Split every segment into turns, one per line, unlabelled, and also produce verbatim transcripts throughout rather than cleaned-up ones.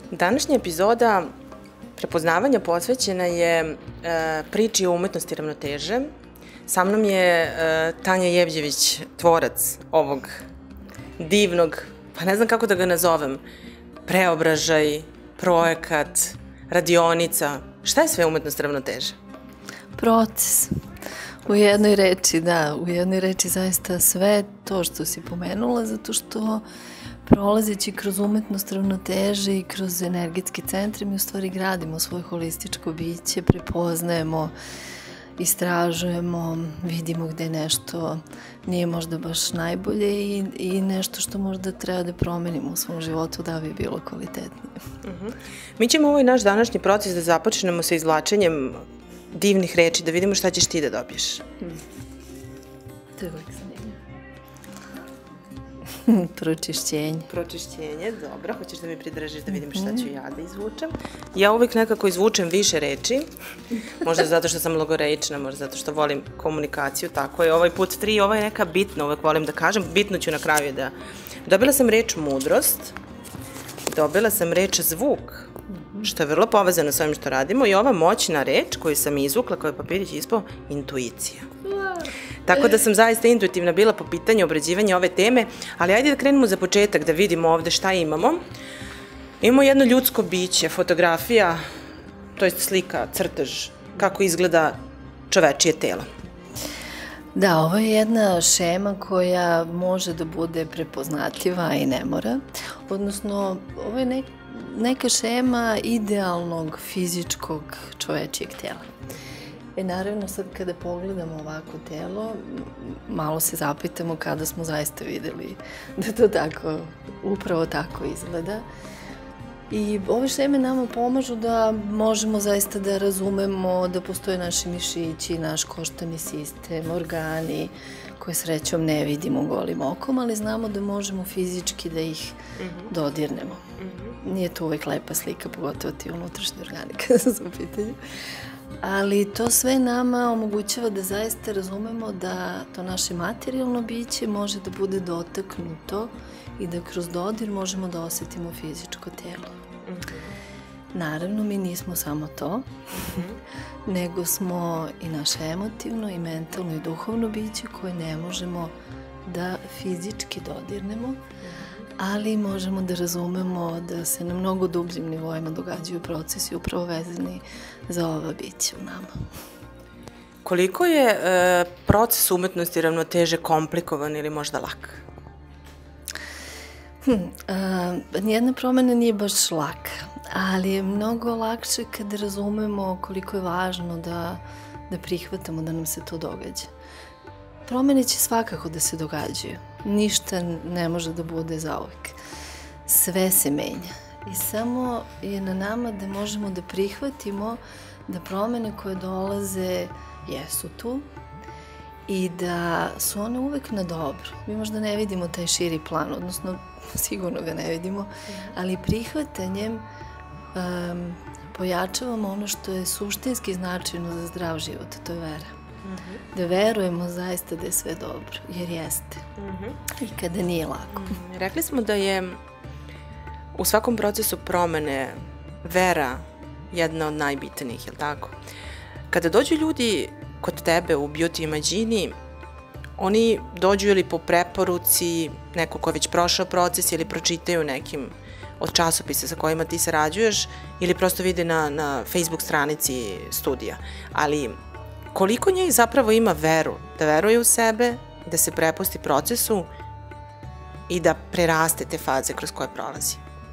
Današnja epizoda prepoznavanja posvećena je e, priči o umetnosti ravnoteže. Sa mnom je e, Tanja Jevđević, tvorac ovog divnog, pa ne znam kako da ga nazovem, preobražaj, projekat, radionica. Šta je sve umetnost ravnoteže?
Proces. U jednoj reči, da, u jednoj reči zaista sve to što si pomenula, zato što prolazeći kroz umetnost ravnoteže i kroz energetski centre mi u stvari gradimo svoje holističko biće, prepoznajemo, istražujemo, vidimo gde nešto nije možda baš najbolje i, i nešto što možda treba da promenimo u svom životu da bi bilo kvalitetnije.
Uh-huh. Mi ćemo ovaj naš današnji proces da započnemo sa izvlačenjem divnih reči, da vidimo šta ćeš ti da dobiješ.
Hmm. To je uvijek zanimljivo. Pročišćenje.
Pročišćenje, dobro. Hoćeš da mi pridržiš da vidim šta ću ja da izvučem. Ja uvijek nekako izvučem više reči. Možda zato što sam logoreična, možda zato što volim komunikaciju. Tako je. Ovaj put tri, ovo je neka bitna, uvijek volim da kažem. Bitno ću na kraju da... Dobila sam reč mudrost. Dobila sam reč zvuk, što je vrlo povezano s ovim što radimo. I ova moćna reč koju sam izvukla, koju je papirić ispao, intuicija. Tako da sam zaista intuitivna bila po pitanju obrađivanja ove teme, ali ajde da krenemo za početak, da vidimo ovde šta imamo. Imamo jedno ljudsko biće, fotografija, to je slika, crtež, kako izgleda čovečije telo.
Da, ovo je jedna šema koja može da bude prepoznatljiva i ne mora. Odnosno, ovo je nek, neka šema idealnog fizičkog čovečijeg tela. E, naravno, sad kada pogledamo ovako telo, malo se zapitamo kada smo zaista videli da to tako, upravo tako izgleda. I ove šeme nama pomažu da možemo zaista da razumemo da postoje naši mišići, naš koštani sistem, organi, koje srećom ne vidimo golim okom, ali znamo da možemo fizički da ih dodirnemo. Nije to uvek lepa slika, pogotovo ti unutrašnji organi kada su u pitanju. Ali to sve nama omogućava da zaista razumemo da to naše materijalno biće može da bude dotaknuto i da kroz dodir možemo da osetimo fizičko telo. Naravno, mi nismo samo to, nego smo i naše emotivno, i mentalno, i duhovno biće koje ne možemo da fizički dodirnemo, ali možemo da razumemo da se na mnogo dubljim nivoima događaju procesi upravo vezani za ova bića u nama.
Koliko je e, proces umetnosti ravnoteže komplikovan ili možda lak?
Hm, a, nijedna promena nije baš laka, ali je mnogo lakše kada razumemo koliko je važno da, da prihvatamo da nam se to događa. Promene će svakako da se događaju. Ništa ne može da bude zauvek. Sve se menja. I samo je na nama da možemo da prihvatimo da promene koje dolaze jesu tu i da su one uvek na dobro. Mi možda ne vidimo taj širi plan, odnosno sigurno ga ne vidimo, ali prihvatanjem um, pojačavamo ono što je suštinski značajno za zdrav život, to je vera. Da verujemo zaista da je sve dobro, jer jeste. I kada nije lako.
Rekli smo da je u svakom procesu promene vera jedna od najbitnijih, je li tako? Kada dođu ljudi kod tebe u Beauty Imagini, oni dođu ili po preporuci neko ko je već prošao proces ili pročitaju nekim od časopisa sa kojima ti sarađuješ ili prosto vide na, na Facebook stranici studija. Ali koliko njih zapravo ima veru, da veruje u sebe, da se prepusti procesu i da preraste te faze kroz koje prolazi?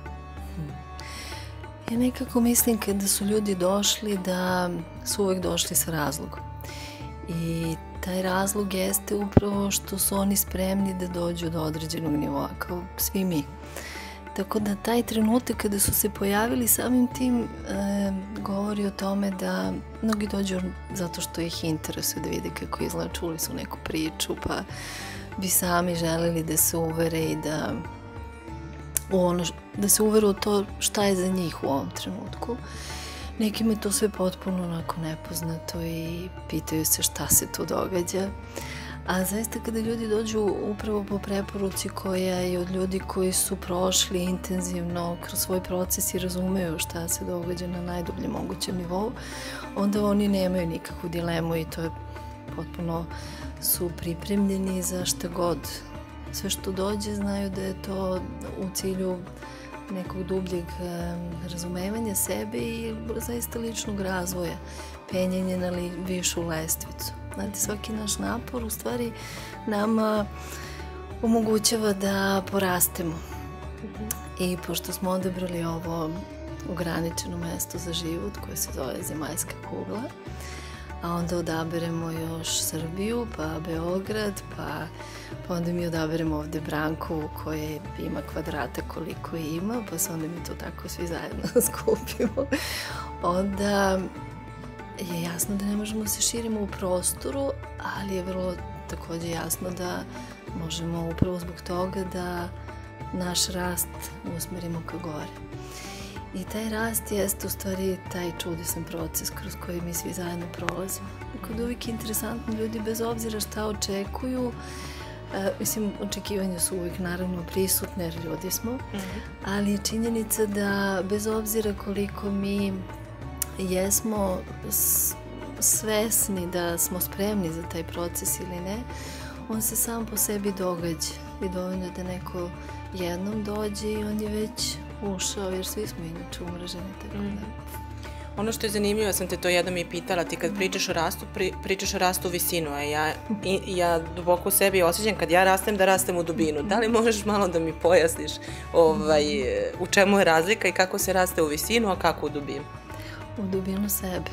Ja nekako mislim kada su ljudi došli da su uvek došli sa razlogom. I taj razlog jeste upravo što su oni spremni da dođu do određenog nivoa, kao svi mi. Tako da taj trenutak kada su se pojavili samim tim e, govori o tome da mnogi dođu zato što ih interesuje da vide kako izgleda, čuli su neku priču pa bi sami želeli da se uvere i da, u ono, da se uvere u to šta je za njih u ovom trenutku. Nekima je to sve potpuno onako nepoznato i pitaju se šta se tu događa. A zaista kada ljudi dođu upravo po preporuci koja je od ljudi koji su prošli intenzivno kroz svoj proces i razumeju šta se događa na najdubljem mogućem nivou, onda oni nemaju nikakvu dilemu i to je potpuno su pripremljeni za šta god. Sve što dođe znaju da je to u cilju nekog dubljeg razumevanja sebe i zaista ličnog razvoja, penjenje na li, višu lestvicu. Znate, svaki naš napor u stvari nama omogućava da porastemo. I pošto smo odabrali ovo ograničeno mesto za život koje se zove Zemaljska kugla, a onda odaberemo još Srbiju, pa Beograd, pa, pa onda mi odaberemo ovde Brankovu koja ima kvadrata koliko ima, pa se onda mi to tako svi zajedno skupimo. Onda je jasno da ne možemo se širimo u prostoru, ali je vrlo takođe jasno da možemo upravo zbog toga da naš rast usmerimo ka gore. I taj rast jeste u stvari taj čudesan proces kroz koji mi svi zajedno prolazimo. Kod uvijek je interesantno, ljudi bez obzira šta očekuju, e, mislim, očekivanja su uvijek naravno prisutne jer ljudi smo, mm-hmm. ali činjenica da bez obzira koliko mi jesmo svesni da smo spremni za taj proces ili ne, on se sam po sebi događa i dovoljno da neko jednom dođe i on je već ušao, jer svi smo inače umreženi, tako da.
Ono što je zanimljivo, sam te to jednom i pitala, ti kad pričaš o rastu, pri, pričaš o rastu u visinu, a ja, i, ja duboko u sebi osjećam kad ja rastem da rastem u dubinu. Da li možeš malo da mi pojasniš ovaj, u čemu je razlika i kako se raste u visinu, a kako u dubinu?
U dubinu sebe.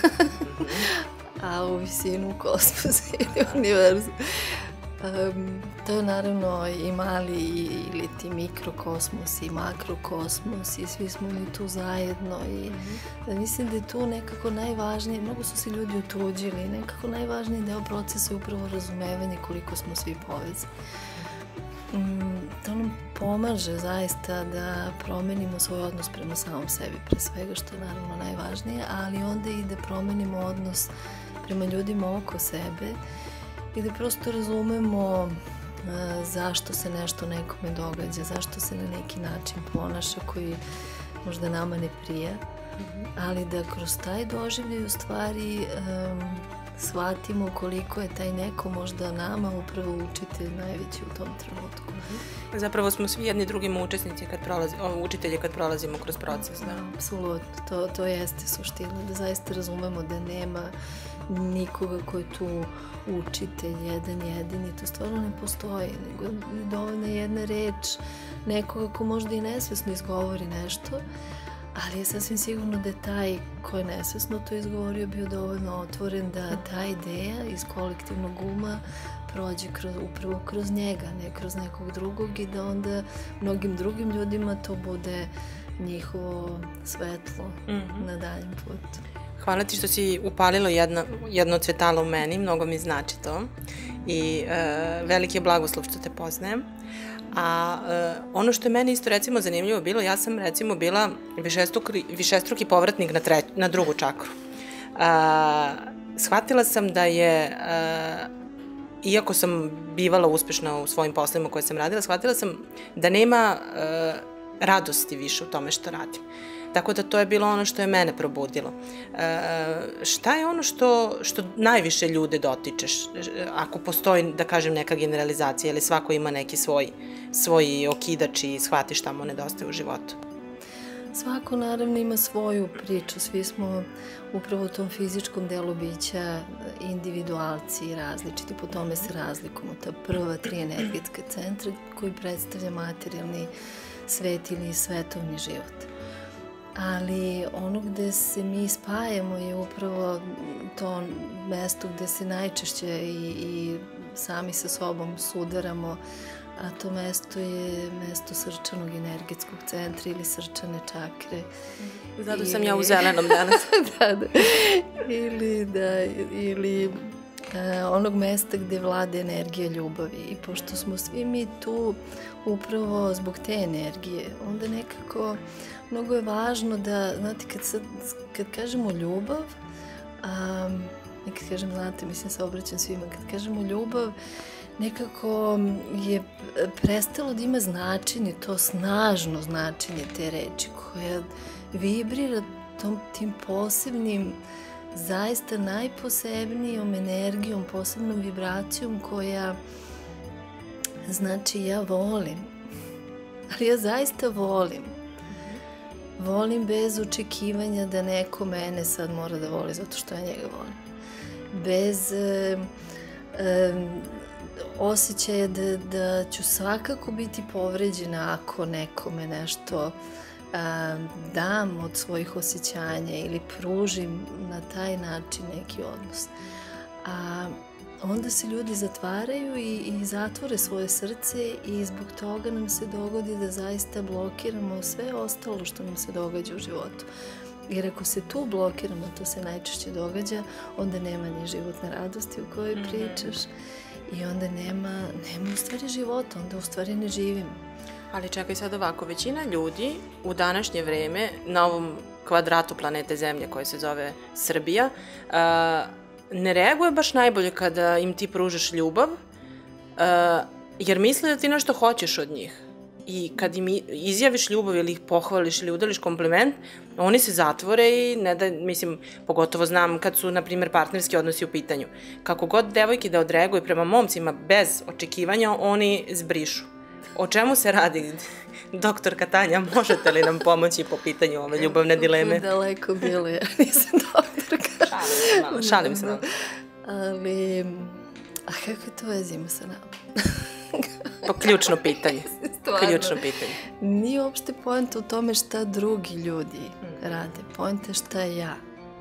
A u visinu u kosmos ili univerzum. Um, to je naravno i mali ili ti mikrokosmos i makrokosmos i svi smo mi tu zajedno i mm-hmm. mislim da je tu nekako najvažnije, mnogo su se ljudi otuđili, nekako najvažniji deo procesa je upravo razumevanje koliko smo svi povezani. Um, to nam pomaže zaista da promenimo svoj odnos prema samom sebi, pre svega što je naravno najvažnije, ali onda i da promenimo odnos prema ljudima oko sebe i da prosto razumemo uh, zašto se nešto nekome događa, zašto se na neki način ponaša koji možda nama ne prija, mm-hmm. ali da kroz taj doživljaj u stvari um, shvatimo koliko je taj neko možda nama upravo učitelj najveći u tom trenutku.
Mm-hmm. Zapravo smo svi jedni drugim učesnici kad prolazi, učitelji kad prolazimo kroz proces, da?
Apsolutno, to, to jeste suština, da zaista razumemo da nema nikoga ko je tu učitelj, jedan jedini, to stvarno ne postoji, nego je dovoljna jedna reč nekoga ko možda i nesvesno izgovori nešto, ali je sasvim sigurno da je taj ko je nesvesno to izgovorio bio dovoljno otvoren da ta ideja iz kolektivnog uma prođe kroz, upravo kroz njega, ne kroz nekog drugog i da onda mnogim drugim ljudima to bude njihovo svetlo mm-hmm. na daljem putu.
Hvala ti što si upalila jedno, jedno cvetalo u meni, mnogo mi znači to i e, veliki je blagoslov što te poznajem. A e, ono što je meni isto recimo zanimljivo bilo, ja sam recimo bila višestruki, višestruki povratnik na, tre, na drugu čakru. A, shvatila sam da je, a, iako sam bivala uspešna u svojim poslovima koje sam radila, shvatila sam da nema a, radosti više u tome što radim. Tako da to je bilo ono što je mene probudilo. E, šta je ono što, što najviše ljude dotičeš? Ako postoji, da kažem, neka generalizacija ili svako ima neki svoj, svoj okidač i shvati šta mu nedostaje u životu?
Svako naravno ima svoju priču. Svi smo upravo u tom fizičkom delu bića individualci i različiti. Po tome se razlikujemo. Ta prva tri energetska centra koji predstavlja materijalni svet ili svetovni život. Ali ono gde se mi spajamo je upravo to mesto gde se najčešće i, i sami sa sobom sudaramo, a to mesto je mesto srčanog energetskog centra ili srčane čakre.
Zato ili... sam ja u zelenom danas.
da, da. Ili, da, ili a, onog mesta gde vlada energija ljubavi. I pošto smo svi mi tu upravo zbog te energije, onda nekako mnogo je važno da, znate, kad, sad, kad kažemo ljubav, um, nek kažem, znate, mislim se obraćam svima, kad kažemo ljubav, nekako je prestalo da ima značenje, to snažno značenje te reči koja vibrira tom, tim posebnim, zaista najposebnijom energijom, posebnom vibracijom koja znači ja volim, ali ja zaista volim. Volim bez očekivanja da neko mene sad mora da voli zato što ja njega volim. Bez e, e, osjećaja da, da ću svakako biti povređena ako nekome nešto a, dam od svojih osjećanja ili pružim na taj način neki odnos. A onda se ljudi zatvaraju i, i zatvore svoje srce i zbog toga nam se dogodi da zaista blokiramo sve ostalo što nam se događa u životu. Jer ako se tu blokiramo, to se najčešće događa, onda nema ni životne radosti u kojoj pričaš i onda nema, nema u stvari života, onda u stvari ne živimo.
Ali čekaj sad ovako, većina ljudi u današnje vreme na ovom kvadratu planete Zemlje koje se zove Srbija, uh, ne reaguje baš najbolje kada im ti pružaš ljubav, uh, jer misle da ti nešto hoćeš od njih. I kad im izjaviš ljubav ili ih pohvališ ili udeliš kompliment, oni se zatvore i ne da, mislim, pogotovo znam kad su, na primjer, partnerski odnosi u pitanju. Kako god devojki da odreaguju prema momcima bez očekivanja, oni zbrišu. O čemu se radi? Doktorka Tanja, možete li nam pomoći po pitanju ove ljubavne dileme?
Daleko bilo, ja nisam doktorka.
Šalim se malo, šalim se malo.
Ali, a kako to veze ima sa nama?
Pa ključno pitanje. Ključno pitanje.
Nije uopšte poenta u tome šta drugi ljudi rade. Poenta je šta ja.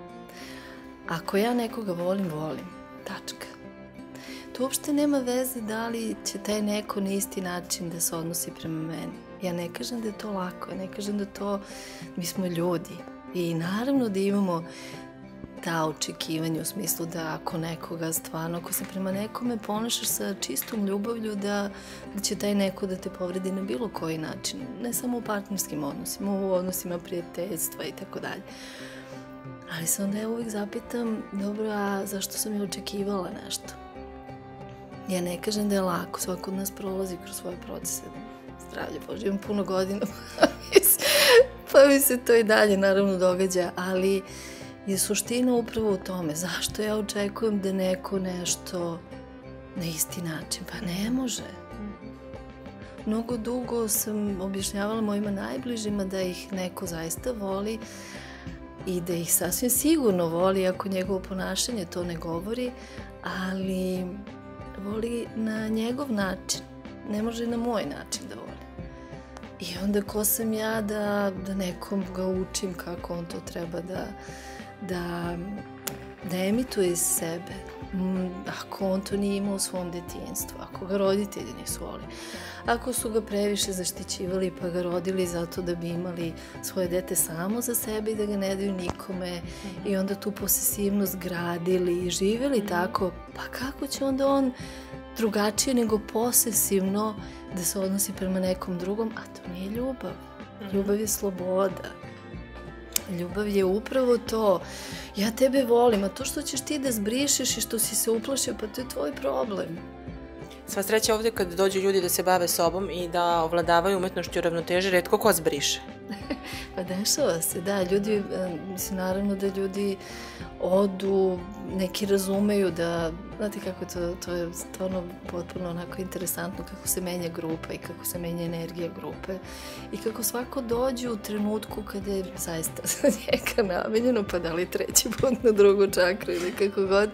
Ako ja nekoga volim, volim. Tačka. To uopšte nema veze da li će taj neko na isti način da se odnosi prema meni. Ja ne kažem da je to lako, ja ne kažem da to, mi smo ljudi. I naravno da imamo ta očekivanja u smislu da ako nekoga stvarno, ako se prema nekome ponašaš sa čistom ljubavlju, da, da će taj neko da te povredi na bilo koji način. Ne samo u partnerskim odnosima, u odnosima prijateljstva i tako dalje. Ali se onda ja uvijek zapitam, dobro, a zašto sam ja očekivala nešto? Ja ne kažem da je lako, svako od nas prolazi kroz svoje procese. Zdravlje Bože, imam puno godina, pa mi se to i dalje naravno događa, ali je suština upravo u tome. Zašto ja očekujem da neko nešto na isti način? Pa ne može. Mnogo dugo sam objašnjavala mojima najbližima da ih neko zaista voli i da ih sasvim sigurno voli ako njegovo ponašanje to ne govori, ali voli na njegov način. Ne može na moj način da voli. I onda ko sam ja da, da nekom ga učim kako on to treba da da, da emituje iz sebe, ako on to nije imao u svom detinjstvu, ako ga roditelji nisu voli, ako su ga previše zaštićivali pa ga rodili zato da bi imali svoje dete samo za sebe i da ga ne daju nikome i onda tu posesivnost gradili i živjeli tako, pa kako će onda on drugačije nego posesivno da se odnosi prema nekom drugom, a to nije ljubav. Ljubav je sloboda. Ljubav je upravo to. Ja tebe volim, a to što ćeš ti da zbrišeš i što si se uplašio, pa to je tvoj problem.
Sva sreća ovdje kad dođu ljudi da se bave sobom i da ovladavaju umetnošću ravnoteže, retko ko zbriše.
Pa dešava se, da, ljudi, mislim, naravno da ljudi odu, neki razumeju da, znate kako to, to je stvarno potpuno onako interesantno kako se menja grupa i kako se menja energija grupe i kako svako dođe u trenutku kada je zaista za njega namenjeno, pa da li treći put na drugu čakru ili kako god,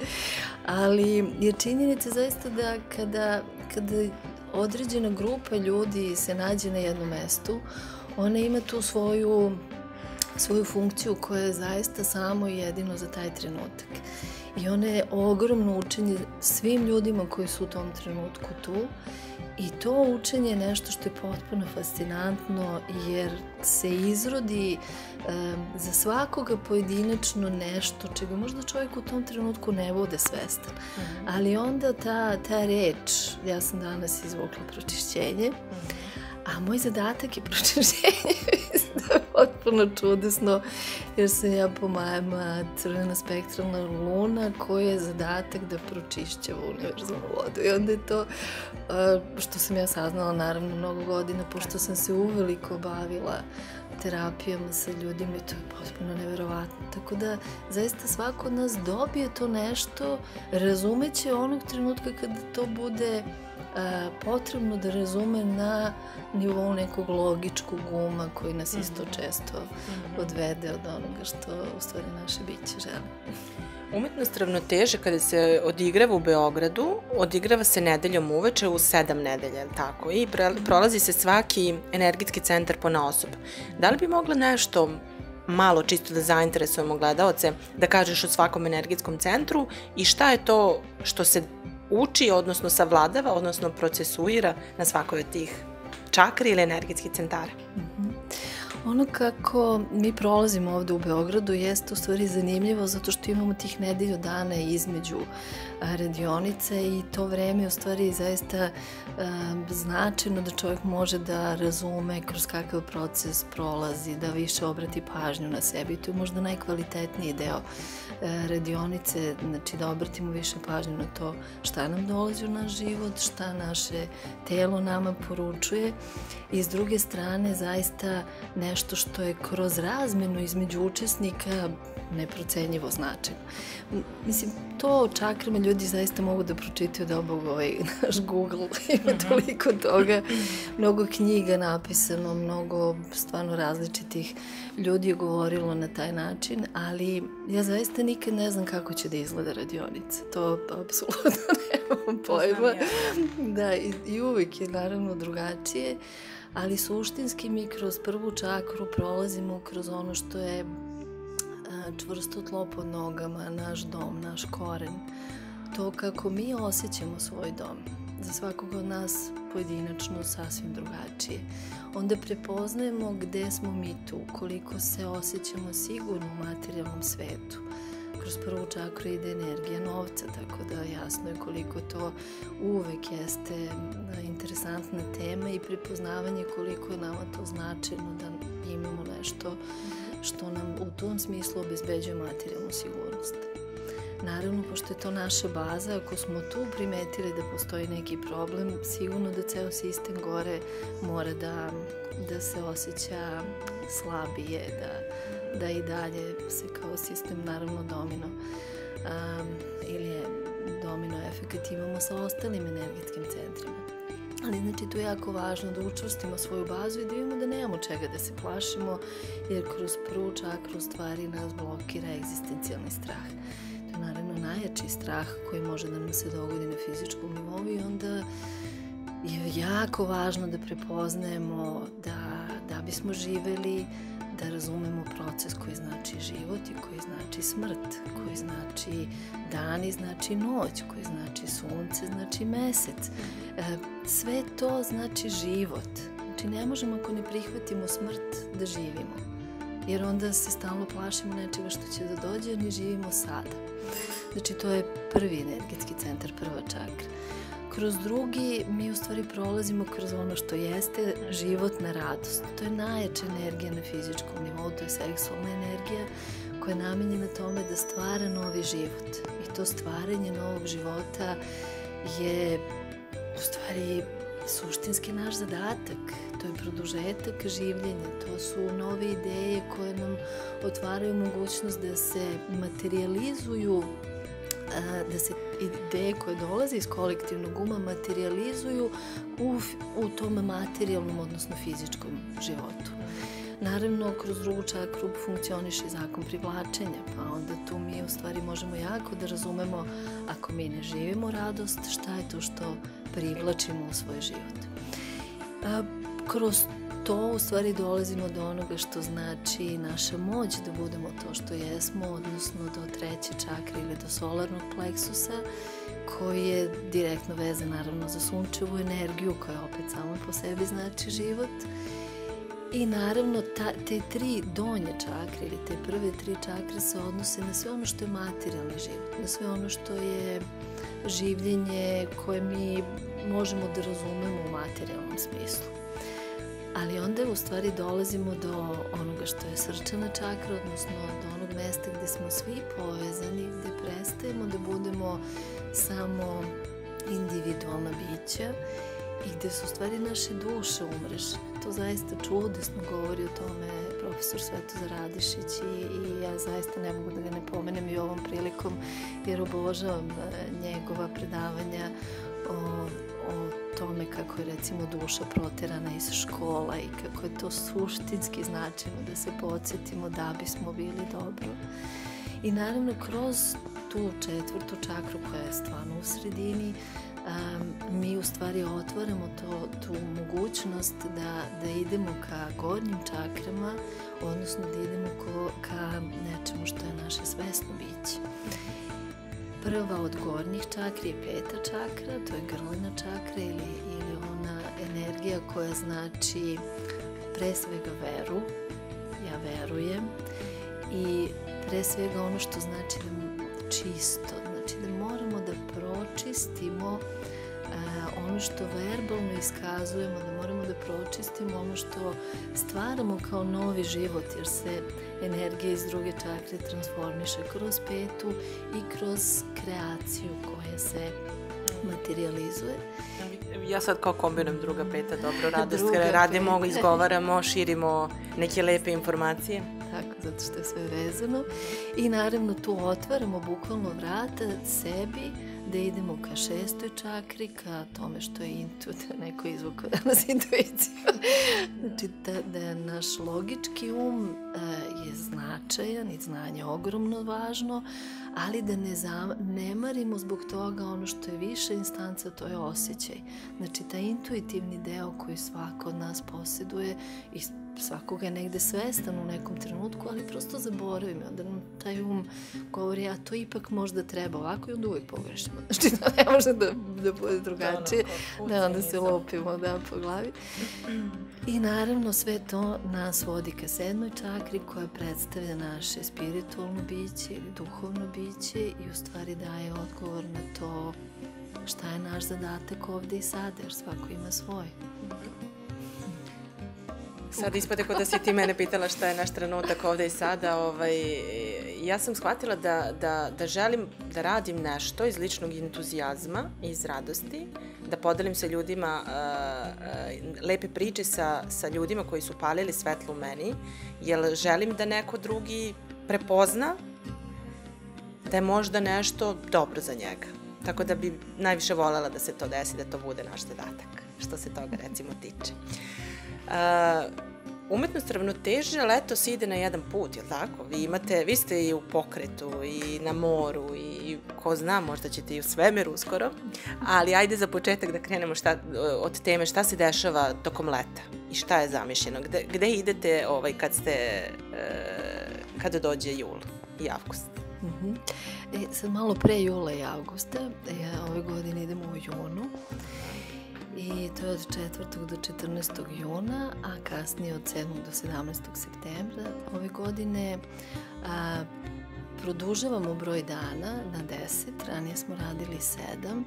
ali je činjenica zaista da kada, kada određena grupa ljudi se nađe na jednom mestu, ona ima tu svoju, svoju funkciju koja je zaista samo i jedino za taj trenutak. I ona je ogromno učenje svim ljudima koji su u tom trenutku tu. I to učenje je nešto što je potpuno fascinantno jer se izrodi um, za svakoga pojedinačno nešto čega možda čovjek u tom trenutku ne bude svestan. Mm-hmm. Ali onda ta, ta reč, ja sam danas izvukla pročišćenje, mm-hmm. a moj zadatak je pročišćenje. To je potpuno čudesno, jer sam ja po majama crvena spektralna luna koja je zadatak da pročišćava univerzalnu vodu. I onda je to, što sam ja saznala naravno mnogo godina, pošto sam se uveliko bavila terapijama sa ljudima i to je potpuno neverovatno. Tako da, zaista svako od nas dobije to nešto, razumeće onog trenutka kada to bude potrebno da razume na nivou nekog logičkog uma koji nas isto često odvede od onoga što u stvari naše biće želi.
Umetnost ravnoteže kada se odigrava u Beogradu, odigrava se nedeljom uveče u sedam nedelja, tako, i prolazi se svaki energetski centar ponaosob. Da li bi mogla nešto malo čisto da zainteresujemo gledaoce, da kažeš o svakom energetskom centru i šta je to što se uči, odnosno savladava, odnosno procesuira na svakoj od tih čakri ili energetskih centara?
Ono kako mi prolazimo ovde u Beogradu jeste u stvari zanimljivo zato što imamo tih nedelju dana između radionice i to vreme je u stvari zaista značajno da čovjek može da razume kroz kakav proces prolazi, da više obrati pažnju na sebi. To je možda najkvalitetniji deo radionice, znači da obratimo više pažnju na to šta nam dolazi u naš život, šta naše telo nama poručuje i s druge strane zaista nešto što je kroz razmenu između učesnika neprocenjivo značajno. Mislim, to o čakrama ljudi zaista mogu da pročitaju da obog ovaj naš Google ima toliko toga, mnogo knjiga napisano, mnogo stvarno različitih ljudi je govorilo na taj način, ali ja zaista nikad ne znam kako će da izgleda radionica. To apsolutno nemam pojma. Da, i uvek je naravno drugačije, ali suštinski mi kroz prvu čakru prolazimo kroz ono što je čvrsto tlo pod nogama, naš dom, naš koren. To kako mi osjećamo svoj dom, za svakog od nas pojedinačno sasvim drugačije. Onda prepoznajemo gde smo mi tu, koliko se osjećamo sigurno u materijalnom svetu. Kroz prvu čakru ide energija novca, tako da jasno je koliko to uvek jeste interesantna tema i prepoznavanje koliko je nama to značajno da imamo nešto što nam u tom smislu obezbeđuje materijalnu sigurnost. Naravno, pošto je to naša baza, ako smo tu primetili da postoji neki problem, sigurno da ceo sistem gore mora da, da se osjeća slabije, da, da i dalje se kao sistem, naravno, domino um, ili je domino efekat imamo sa ostalim energetskim centrima. Ali znači tu je jako važno da učvrstimo svoju bazu i da vidimo da nemamo čega da se plašimo, jer kroz prvu čakru stvari nas blokira egzistencijalni strah. To je naravno najjači strah koji može da nam se dogodi na fizičkom nivou i onda je jako važno da prepoznajemo da, da bismo živeli, da razumemo proces koji znači život i koji znači smrt, koji znači dan i znači noć, koji znači sunce, znači mesec. Sve to znači život. Znači ne možemo ako ne prihvatimo smrt da živimo, jer onda se stalno plašimo nečega što će da dođe, jer ne živimo sada. Znači to je prvi energetski centar, prva čakra. Kroz drugi mi u stvari prolazimo kroz ono što jeste životna radost. To je najjača energija na fizičkom nivou, to je seksualna energija koja je namenjena tome da stvara novi život. I to stvaranje novog života je u stvari suštinski naš zadatak. To je produžetak življenja, to su nove ideje koje nam otvaraju mogućnost da se materializuju, da se ideje koje dolaze iz kolektivnog uma materializuju u, u tom materijalnom, odnosno fizičkom životu. Naravno, kroz drugu čakru funkcioniše zakon privlačenja, pa onda tu mi u stvari možemo jako da razumemo ako mi ne živimo radost, šta je to što privlačimo u svoj život. A, kroz to u stvari dolazimo do onoga što znači naša moć da budemo to što jesmo, odnosno do treće čakre ili do solarnog pleksusa, koji je direktno vezan naravno za sunčevu energiju, koja opet samo po sebi znači život. I naravno ta, te tri donje čakre ili te prve tri čakre se odnose na sve ono što je materijalni život, na sve ono što je življenje koje mi možemo da razumemo u materijalnom smislu. Ali onda u stvari dolazimo do onoga što je srčana čakra, odnosno do onog mesta gde smo svi povezani, gde prestajemo da budemo samo individualna bića i gde su u stvari naše duše umrežene. To zaista čudesno govori o tome profesor Svetozar Radišić i, i ja zaista ne mogu da ga ne pomenem i ovom prilikom jer obožavam njegova predavanja o, o tome kako je recimo duša proterana iz škola i kako je to suštinski značajno da se podsjetimo da bismo bili dobro. I naravno kroz tu četvrtu čakru koja je stvarno u sredini, um, mi u stvari otvaramo to, tu mogućnost da, da idemo ka gornjim čakrama, odnosno da idemo ko, ka nečemu što je naše svesno biće. Prva od gornjih čakri je peta čakra, to je grlina čakra ili, ili ona energija koja znači pre svega veru, ja verujem, i pre svega ono što znači da čisto, znači da moramo da pročistimo uh, ono što verbalno iskazujemo, da moramo da pročistimo ono što stvaramo kao novi život, jer se energija iz druge čakre transformiše kroz petu i kroz kreaciju koja se materializuje.
Ja sad kao kombinujem druga, peta, dobro, radost, radimo, peta. Izgovaramo, širimo neke lepe informacije.
Tako, zato što je sve vezano. I naravno tu otvaramo bukvalno vrata sebi da idemo ka šestoj čakri, ka tome što je intuicija, neko izvuko danas intuicija. Znači da, da naš logički um uh, je značajan i znanje ogromno važno, ali da ne zanemarimo zbog toga ono što je viša instanca, to je osjećaj. Znači taj intuitivni deo koji svako od nas posjeduje i svakoga je negde svestan u nekom trenutku, ali prosto zaboravimo. Onda nam taj um govori, a to ipak možda treba ovako i onda uvijek pogrešimo. Znači to ne može da, da bude drugačije, da onda se lupimo da, po glavi. I naravno sve to nas vodi ka sedmoj čakri koja predstavlja naše spiritualno biće ili duhovno biće i u stvari daje odgovor na to šta je naš zadatak ovde i sada, jer svako ima svoj.
Sad ispade kod da si ti mene pitala šta je naš trenutak ovde i sada. Ovaj, ja sam shvatila da, da, da želim da radim nešto iz ličnog entuzijazma, iz radosti, da podelim sa ljudima uh, uh, lepe priče sa, sa ljudima koji su palili svetlo u meni, jer želim da neko drugi prepozna da je možda nešto dobro za njega. Tako da bi najviše voljela da se to desi, da to bude naš zadatak, što se toga recimo tiče. Uh, umetnost ravnoteže letos ide na jedan put, je li tako? Vi imate, vi ste i u pokretu i na moru i ko zna, možda ćete i u svemiru uskoro, ali ajde za početak da krenemo šta, od teme šta se dešava tokom leta i šta je zamišljeno, gde, gde idete ovaj, kad ste, uh, kada dođe jul i avgust?
Mm-hmm. E, sad malo pre jula i avgusta, ja, ove godine idemo u junu. I to je od četvrtog do četrnaestog juna, a kasnije od sedmog do sedamnaestog septembra ove godine. A, produžavamo broj dana na deset, ranije smo radili sedam.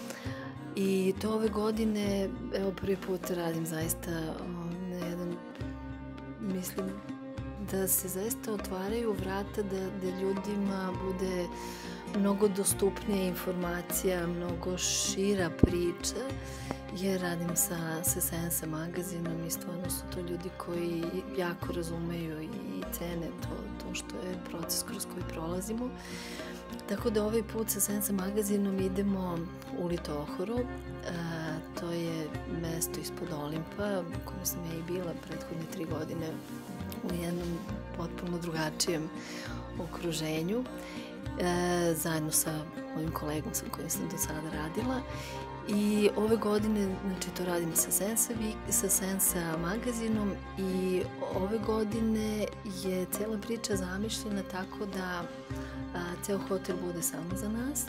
I to ove godine, evo prvi put radim zaista na jedan, mislim da se zaista otvaraju vrata da, da ljudima bude mnogo dostupnija informacija, mnogo šira priča, jer radim sa, sa Sensa magazinom i stvarno su to ljudi koji jako razumeju i cene to, to što je proces kroz koji prolazimo. Tako da ovaj put sa Sensa magazinom idemo u Litohoro, a, to je mesto ispod Olimpa u kojem sam ja i bila prethodne tri godine u jednom potpuno drugačijem okruženju, e, zajedno sa mojim kolegom sa kojim sam do sada radila. I ove godine, znači to radim sa Sensa, sa Sensa magazinom i ove godine je cela priča zamišljena tako da a, ceo hotel bude samo za nas,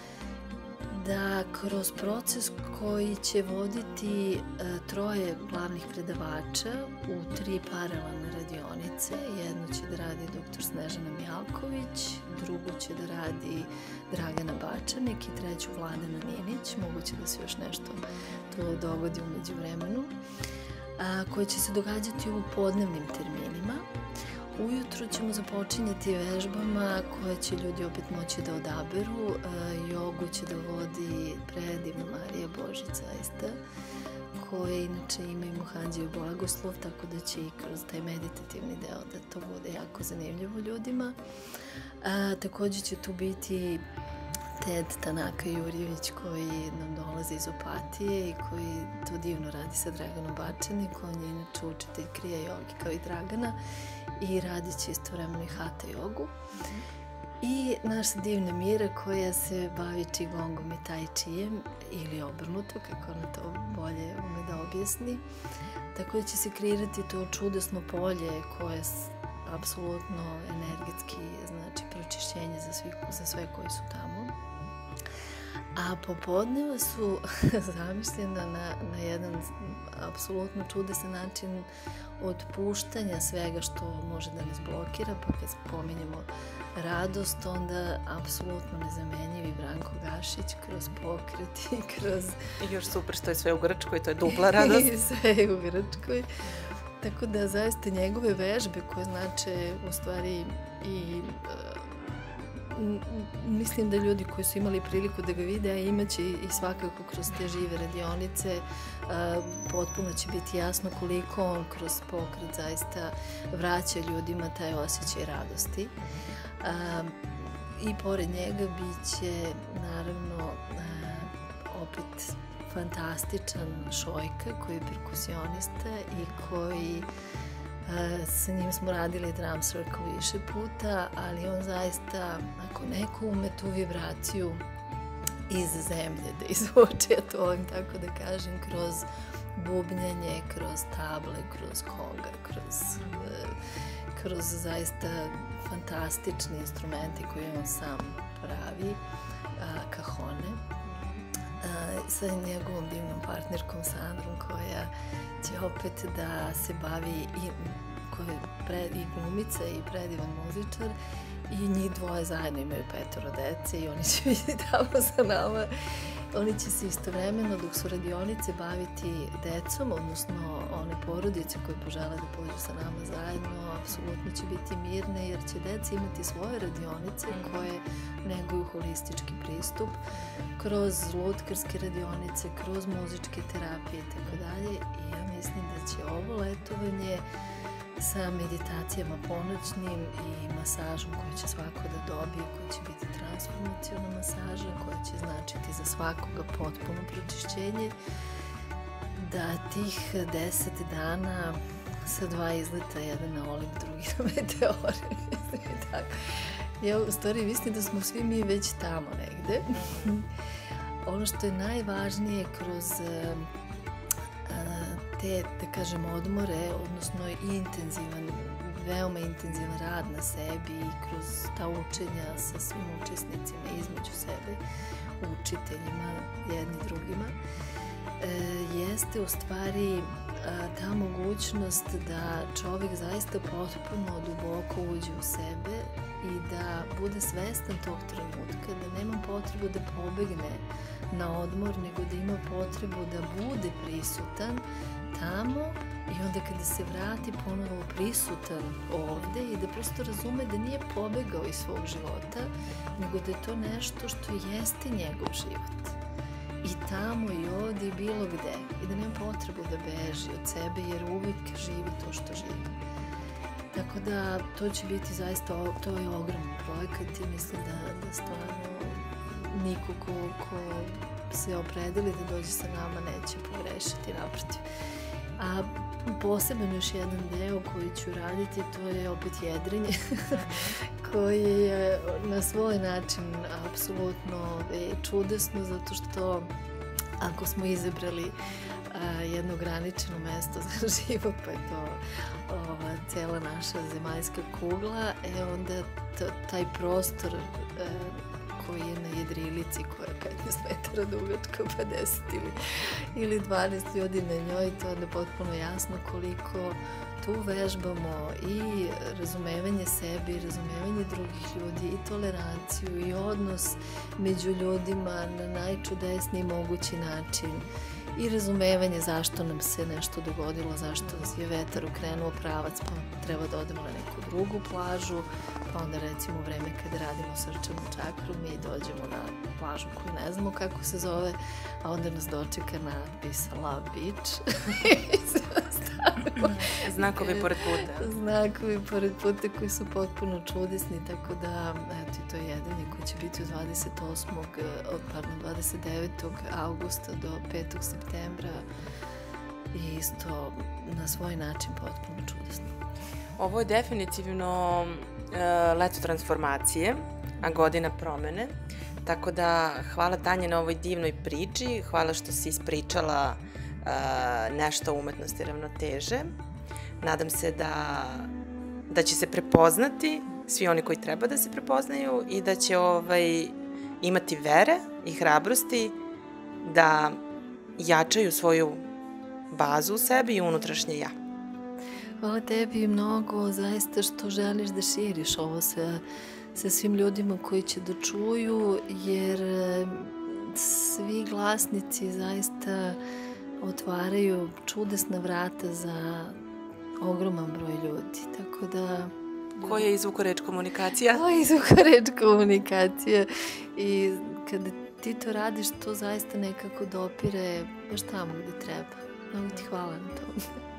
da kroz proces koji će voditi a, troje glavnih predavača u tri paralelne radionice, jedno će da radi doktor Snežana Mijalković, drugo će da radi Dragana Bačanik i treću Vladana Ninić, moguće da se još nešto to dogodi umeđu vremenu. koje će se događati u podnevnim terminima. Ujutro ćemo započinjati vežbama koje će ljudi opet moći da odaberu. Jogu će da vodi predivna Marija Božić zaista, koje inače ima i Mohanđev blagoslov, tako da će i kroz taj meditativni deo da to bude jako zanimljivo ljudima. A, također će tu biti Ted Tanaka Jurjević koji nam dolazi iz Opatije i koji to divno radi sa Draganom Bačanikom. On je inače učitelj krija jogi kao i Dragana i radit će istovremeno i hatha jogu. I naša divna Mira koja se bavi qigongom i tai chijem ili obrnuto, kako ona to bolje ume da objasni. Tako da će se kreirati to čudesno polje koje je apsolutno energetski, znači pročišćenje za, svi, za sve koji su tamo. A popodneva su zamišljena na, na jedan apsolutno čudesan način otpuštanja svega što može da nas blokira, pa kad spominjemo radost, onda apsolutno nezamenjivi Branko Gašić kroz pokret i kroz...
I još super što je sve u Grčkoj, to je dupla radost.
I sve je u Grčkoj. Tako da zaista njegove vežbe koje znače u stvari i... Mislim da ljudi koji su imali priliku da ga vide, a imaće i svakako kroz te žive radionice, potpuno će biti jasno koliko on kroz pokret zaista vraća ljudima taj osjećaj radosti. I pored njega bit će naravno opet fantastičan Šojka koji je perkusionista i koji sa njim smo radili drum circle više puta, ali on zaista, ako neko ume tu vibraciju iz zemlje da izvuče, ja to volim tako da kažem, kroz bubnjanje, kroz table, kroz konga, kroz, kroz zaista fantastični instrumenti koje on sam pravi, kahone, sa njegovom divnom partnerkom Sandrom koja će opet da se bavi i, koja je i glumica i predivan muzičar i njih dvoje zajedno imaju petoro dece i oni će biti tamo sa nama. Oni će se istovremeno dok su radionice baviti decom, odnosno one porodice koje požele da pođu sa nama zajedno, apsolutno će biti mirne jer će deca imati svoje radionice koje neguju holistički pristup kroz lutkarske radionice, kroz muzičke terapije i tako dalje. I ja mislim da će ovo letovanje sa meditacijama ponoćnim i masažom koju će svako da dobije, koja će biti transformaciona masaža, koja će značiti za svakoga potpuno pročišćenje, da tih deset dana sa dva izleta, jedan na Olimp, drugi na Meteore, mislim i tako. Ja u stvari mislim da smo svi mi već tamo negde. Ono što je najvažnije kroz te, da kažem, odmore, odnosno i intenzivan, veoma intenzivan rad na sebi i kroz ta učenja sa svim učesnicima između sebe, učiteljima, jedni drugima, jeste u stvari ta mogućnost da čovjek zaista potpuno duboko uđe u sebe i da bude svestan tog trenutka, da nema potrebu da pobegne na odmor, nego da ima potrebu da bude prisutan tamo i onda kada se vrati ponovo prisutan ovde i da prosto razume da nije pobegao iz svog života, nego da je to nešto što jeste njegov život. I tamo i ovdje i bilo gde. I da nema potrebu da beži od sebe jer uvijek živi to što živi. Tako da to će biti zaista, to je ogroman projekat i mislim da, da stvarno niko ko, ko se opredeli da dođe sa nama neće pogrešiti, naprotiv. A poseban još jedan deo koji ću raditi, to je opet jedrenje, koje je na svoj način apsolutno čudesno, zato što ako smo izabrali jedno ograničeno mesto za život, pa je to ova, cijela naša zemaljska kugla, e onda taj prostor koji je na jedrilici koja je petnaest metara dugačka, pa deset ili, ili dvanaest ljudi na njoj, to je onda potpuno jasno koliko tu vežbamo i razumevanje sebe, i razumevanje drugih ljudi, i toleranciju, i odnos među ljudima na najčudesniji mogući način, i razumevanje zašto nam se nešto dogodilo, zašto je vetar ukrenuo pravac, pa treba da odemo na neku drugu plažu, pa onda recimo u vreme kada radimo srčanu čakru mi dođemo na plažu koju ne znamo kako se zove, a onda nas dočeka natpis Love Beach.
Znakovi pored puta.
Znakovi pored puta koji su potpuno čudesni, tako da, eto, i to je jedini koji će biti od dvadeset osmog, pardon, dvadeset devetog augusta do petog septembra i isto na svoj način potpuno čudesno.
Ovo je definitivno uh, leto transformacije, a godina promene, tako da hvala Tanje na ovoj divnoj priči, hvala što si ispričala uh, nešto o umetnosti ravnoteže. Nadam se da, da će se prepoznati svi oni koji treba da se prepoznaju i da će ovaj, imati vere i hrabrosti da jačaju svoju bazu u sebi i unutrašnje ja.
Hvala tebi mnogo, zaista što želiš da širiš ovo sa, sa svim ljudima koji će da čuju, jer svi glasnici zaista otvaraju čudesna vrata za ogroman broj ljudi, tako da...
Koja je izvukoreč komunikacija?
Koja je izvukoreč komunikacija i kada ti to radiš, to zaista nekako dopire baš tamo gde treba. Mnogo ti hvala na tome.